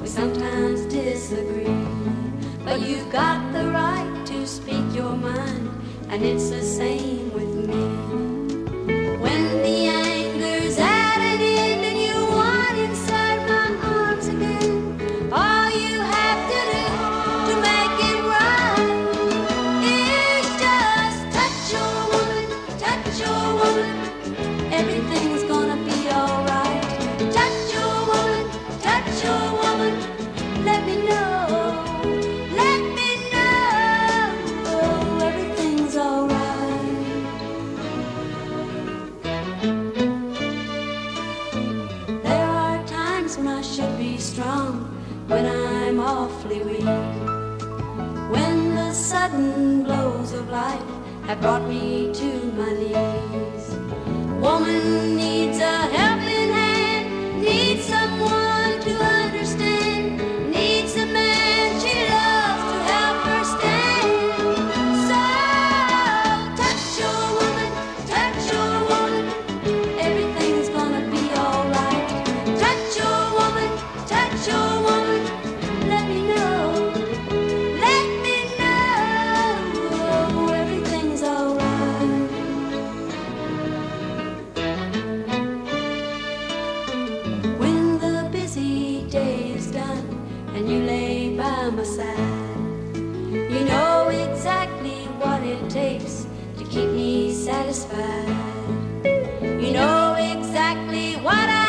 we sometimes disagree. But you've got the right to speak your mind, and it's the same with me. When the anger's at an end and you want inside my arms again, all you have to do to make it right is just touch your woman, touch your woman. Everything's gonna be alright. Touch your woman, touch your woman. Let me know, let me know everything's alright. There are times when I should be strong, when I'm awfully weak, when the sudden blows of life have brought me to my knees. Woman needs a helping hand, needs someone to understand, needs a man she loves to help her stand. So touch your woman, touch your woman, everything's gonna be alright. Touch your woman, touch your woman, let me know, everything's alright. When the busy day is done and you lay by my side, you know exactly what it takes to keep me satisfied. You know exactly what